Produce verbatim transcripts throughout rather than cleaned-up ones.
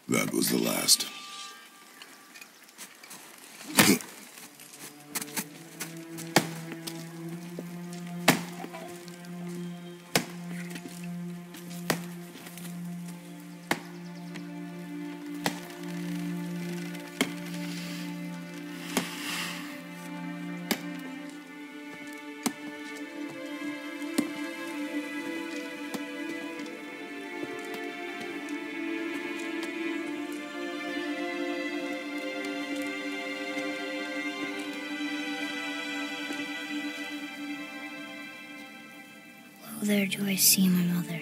That was the last. Oh, there do I see my mother.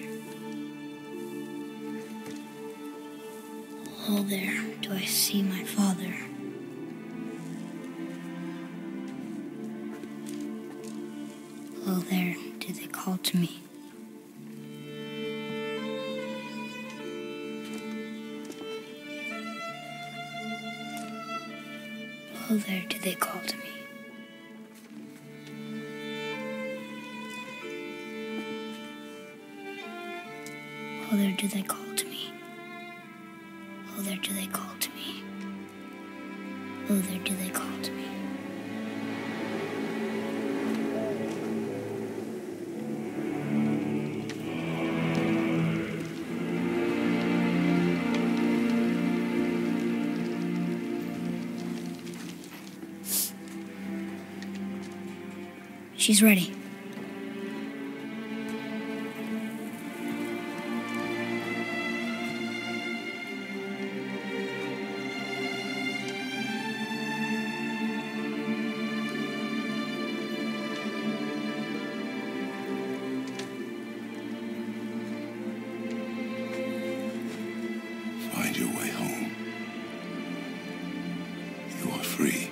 Oh, there do I see my father. Oh, there do they call to me. Oh, there do they call to me. Oh, there do they call to me. Oh, there do they call to me. Oh, there do they call to me. She's ready. Find your way home. You are free.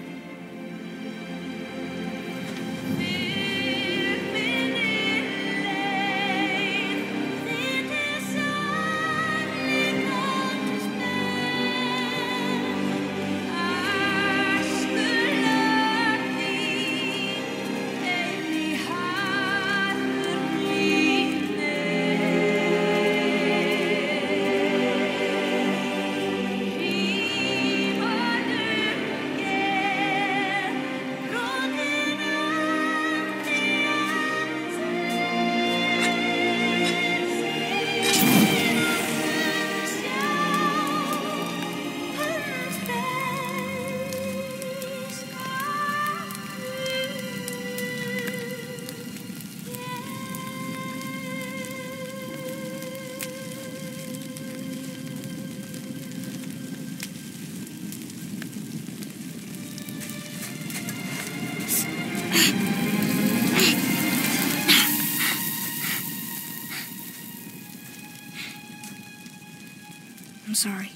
I'm sorry.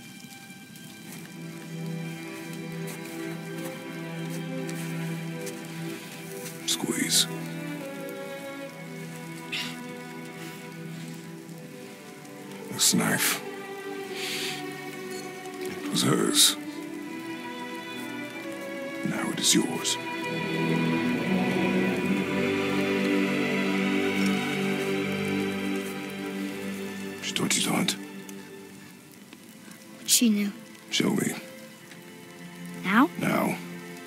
Squeeze. This knife. It was hers. Now it is yours. She taught you to hunt. She knew. Show me. Now? Now.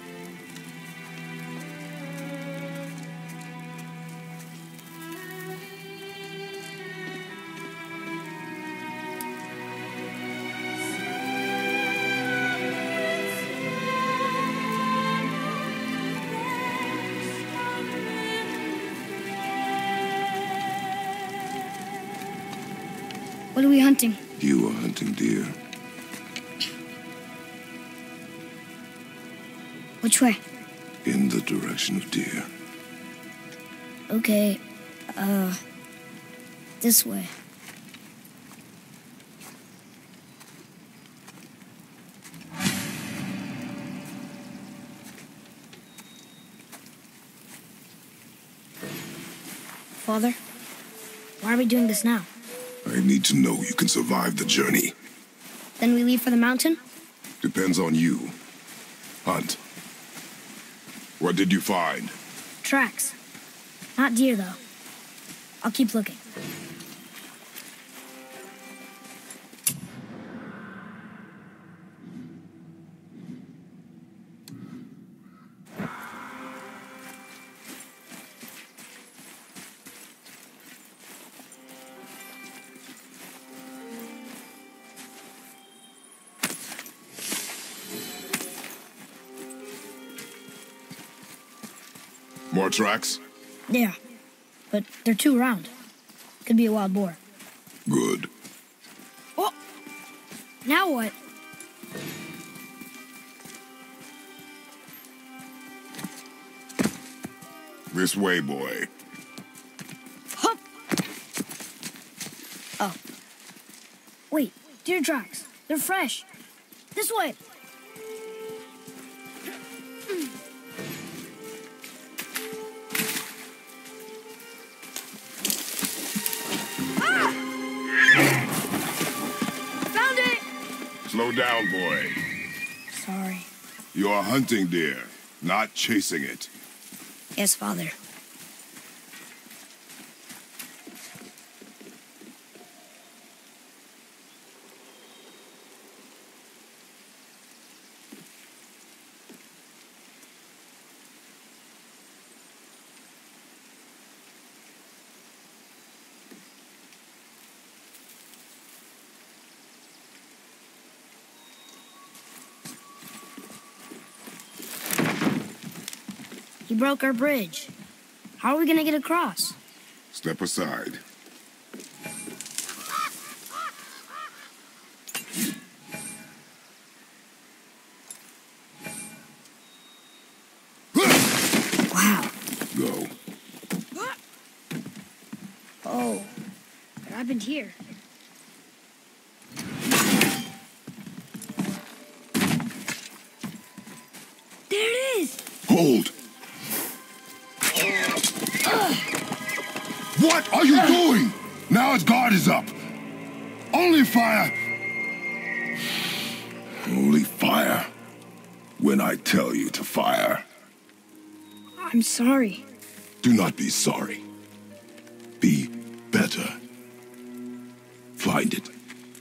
What are we hunting? You are hunting deer. Which way? In the direction of deer. Okay, uh, this way. Father, why are we doing this now? I need to know you can survive the journey. Then we leave for the mountain? Depends on you. Hunt. What did you find? Tracks. Not deer, though. I'll keep looking. More tracks? Yeah, but they're too round. Could be a wild boar. Good. Oh! Now what? This way, boy. Hup! Oh. Wait, deer tracks. They're fresh. This way. Ah! Found it! Slow down, boy. Sorry. You are hunting deer, not chasing it. Yes, Father. He broke our bridge. How are we gonna get across? Step aside. Wow. Go. Oh, what happened here? There it is! Hold! What are you doing? Now its guard is up. Only fire. Only fire. When I tell you to fire. I'm sorry. Do not be sorry. Be better. Find it.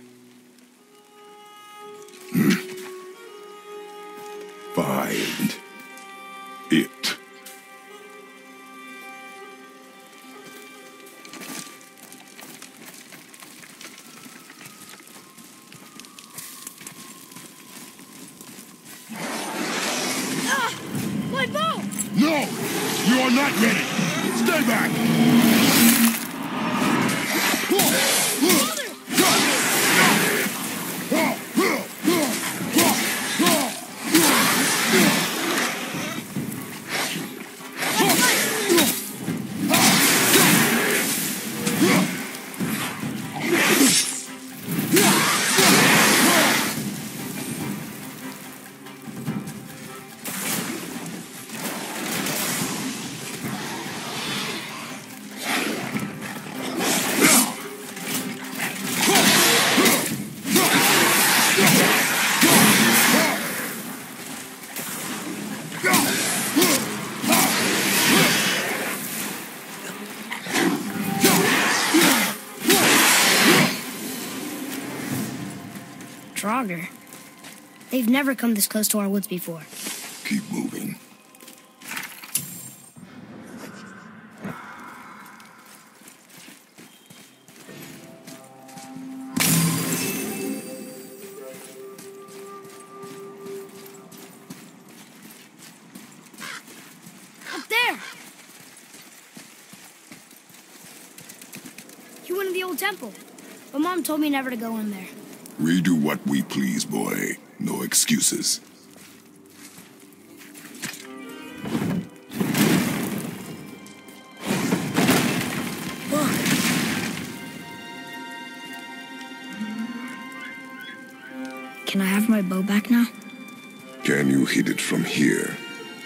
Hmm. Find it. No! You are not ready! Stay back! Draugr. They've never come this close to our woods before. Keep moving. Up there! You went to the old temple, but Mom told me never to go in there. We do what we please, boy. No excuses. Look. Can I have my bow back now? Can you hit it from here?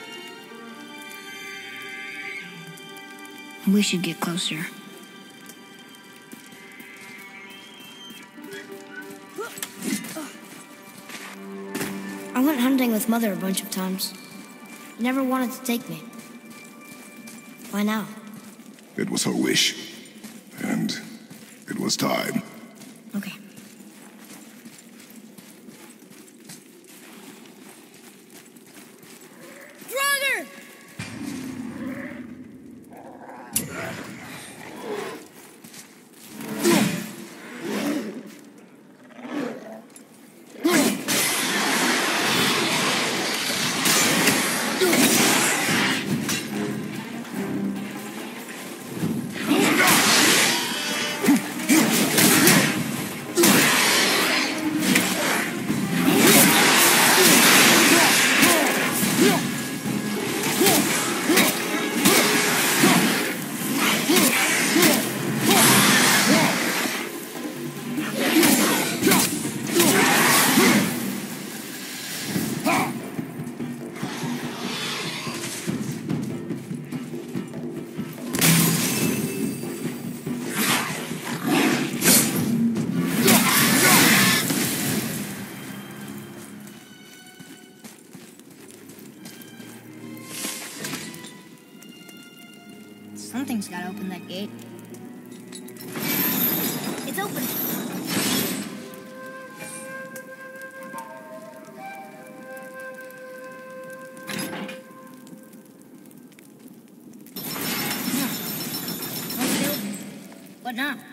We should get closer. I went hunting with Mother a bunch of times. She never wanted to take me. Why now? It was her wish. And it was time. Okay. Draugr! Something's gotta open that gate. It's open. What now?